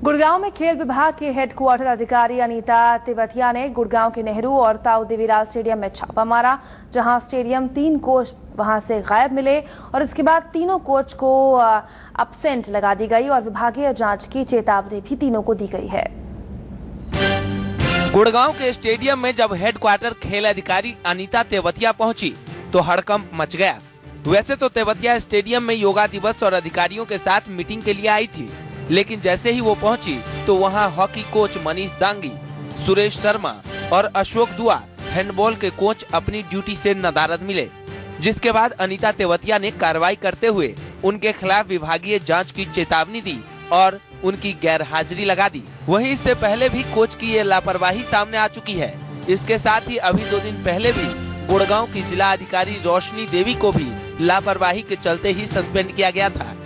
गुड़गांव में खेल विभाग के हेडक्वार्टर अधिकारी अनीता तेवतिया ने गुड़गांव के नेहरू और ताऊ देवीलाल स्टेडियम में छापा मारा, जहां स्टेडियम 3 कोच वहां से गायब मिले और इसके बाद तीनों कोच को एब्सेंट लगा दी गई और विभागीय जांच की चेतावनी भी तीनों को दी गई है। गुड़गांव के स्टेडियम में जब हेडक्वार्टर खेल अधिकारी अनीता तेवतिया पहुंची तो हड़कंप मच गया। वैसे तो तेवतिया स्टेडियम में योगा दिवस और अधिकारियों के साथ मीटिंग के लिए आई थी, लेकिन जैसे ही वो पहुंची तो वहां हॉकी कोच मनीष दांगी, सुरेश शर्मा और अशोक दुआ हैंडबॉल के कोच अपनी ड्यूटी से नदारद मिले, जिसके बाद अनीता तेवतिया ने कार्रवाई करते हुए उनके खिलाफ विभागीय जांच की चेतावनी दी और उनकी गैरहाजिरी लगा दी। वहीं इससे पहले भी कोच की ये लापरवाही सामने आ चुकी है। इसके साथ ही अभी 2 दिन पहले भी गुड़गांव की जिला अधिकारी रोशनी देवी को भी लापरवाही के चलते ही सस्पेंड किया गया था।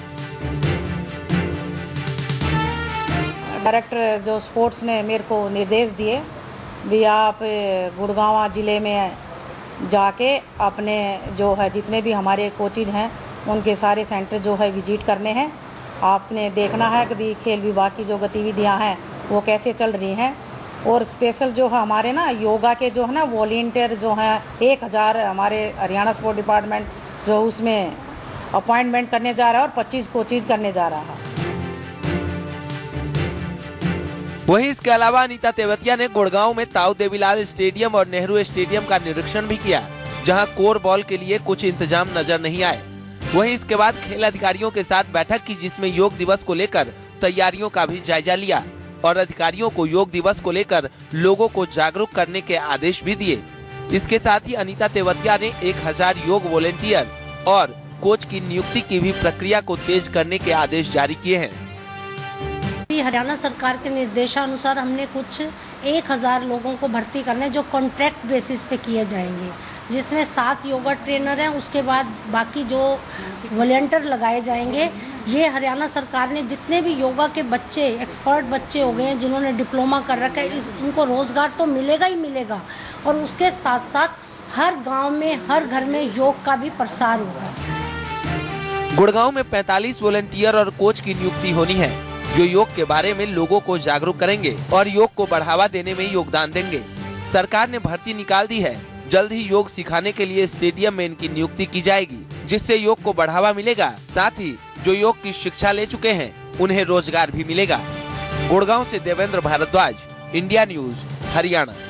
डायरेक्टर जो स्पोर्ट्स ने मेरे को निर्देश दिए भी आप गुड़गांव जिले में जाके अपने जो है जितने भी हमारे कोचिज हैं उनके सारे सेंटर जो है विजिट करने हैं। आपने देखना है कि भी खेल विभाग की जो गतिविधियां हैं वो कैसे चल रही हैं और स्पेशल जो है हमारे ना योगा के जो है ना वॉलंटियर जो हैं 1000 हमारे हरियाणा स्पोर्ट डिपार्टमेंट जो उसमें अपॉइंटमेंट करने जा रहा है और 25 कोचिज करने जा रहा है। वहीं इसके अलावा अनीता तेवतिया ने गुड़गांव में ताऊ देवीलाल स्टेडियम और नेहरू स्टेडियम का निरीक्षण भी किया, जहां कोर बॉल के लिए कुछ इंतजाम नजर नहीं आए। वहीं इसके बाद खेल अधिकारियों के साथ बैठक की, जिसमें योग दिवस को लेकर तैयारियों का भी जायजा लिया और अधिकारियों को योग दिवस को लेकर लोगों को जागरूक करने के आदेश भी दिए। इसके साथ ही अनीता तेवतिया ने 1000 योग वॉलेंटियर और कोच की नियुक्ति की भी प्रक्रिया को तेज करने के आदेश जारी किए हैं। हरियाणा सरकार के निर्देशानुसार हमने कुछ 1000 लोगों को भर्ती करने जो कॉन्ट्रैक्ट बेसिस पे किए जाएंगे, जिसमें 7 योगा ट्रेनर हैं। उसके बाद बाकी जो वॉलंटियर लगाए जाएंगे। ये हरियाणा सरकार ने जितने भी योगा के बच्चे एक्सपर्ट बच्चे हो गए हैं जिन्होंने डिप्लोमा कर रखा है, उनको रोजगार तो मिलेगा ही मिलेगा और उसके साथ साथ हर गाँव में हर घर में योग का भी प्रसार होगा। गुड़गांव में 45 वॉलंटियर और कोच की नियुक्ति होनी है, जो योग के बारे में लोगों को जागरूक करेंगे और योग को बढ़ावा देने में योगदान देंगे। सरकार ने भर्ती निकाल दी है। जल्द ही योग सिखाने के लिए स्टेडियम में इनकी नियुक्ति की जाएगी, जिससे योग को बढ़ावा मिलेगा। साथ ही जो योग की शिक्षा ले चुके हैं उन्हें रोजगार भी मिलेगा। गुड़गांव से देवेंद्र भारद्वाज, इंडिया न्यूज, हरियाणा।